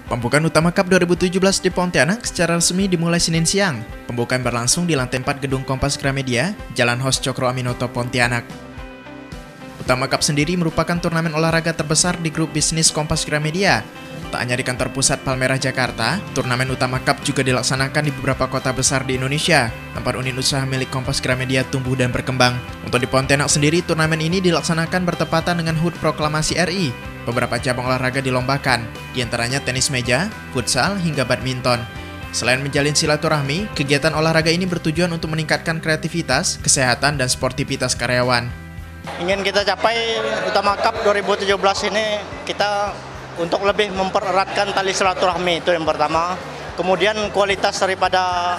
Pembukaan utama Cup 2017 di Pontianak secara resmi dimulai Senin siang. Pembukaan berlangsung di lantai 4 gedung Kompas Gramedia, Jalan Hos Cokro Aminoto, Pontianak. Utama Cup sendiri merupakan turnamen olahraga terbesar di grup bisnis Kompas Gramedia. Tak hanya di kantor pusat Palmerah, Jakarta, turnamen utama Cup juga dilaksanakan di beberapa kota besar di Indonesia, tempat unit usaha milik Kompas Gramedia tumbuh dan berkembang. Untuk di Pontianak sendiri, turnamen ini dilaksanakan bertepatan dengan HUT Proklamasi RI. Beberapa cabang olahraga dilombakan, diantaranya tenis meja, futsal, hingga badminton. Selain menjalin silaturahmi, kegiatan olahraga ini bertujuan untuk meningkatkan kreativitas, kesehatan, dan sportivitas karyawan. Ingin kita capai Utama Cup 2017 ini, kita untuk lebih mempereratkan tali silaturahmi, itu yang pertama. Kemudian kualitas daripada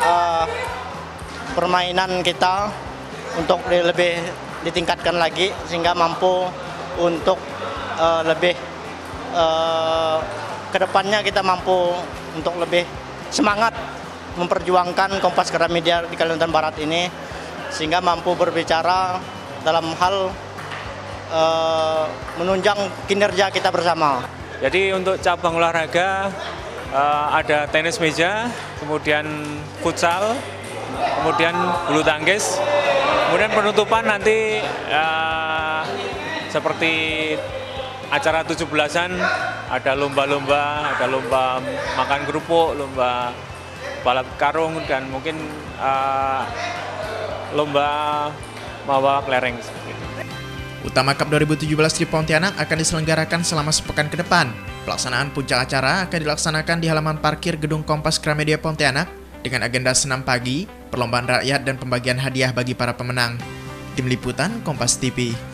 permainan kita untuk lebih ditingkatkan lagi, sehingga mampu untuk lebih kedepannya kita mampu untuk lebih semangat memperjuangkan Kompas Gramedia di Kalimantan Barat ini, sehingga mampu berbicara dalam hal menunjang kinerja kita bersama. Jadi untuk cabang olahraga ada tenis meja, kemudian futsal, kemudian bulu tangkis, kemudian penutupan nanti seperti acara 17-an, ada lomba-lomba, ada lomba makan kerupuk, lomba balap karung, dan mungkin lomba bawa kelereng. Utama Cup 2017 di Pontianak akan diselenggarakan selama sepekan ke depan. Pelaksanaan puncak acara akan dilaksanakan di halaman parkir gedung Kompas Gramedia Pontianak dengan agenda senam pagi, perlombaan rakyat, dan pembagian hadiah bagi para pemenang. Tim Liputan Kompas TV.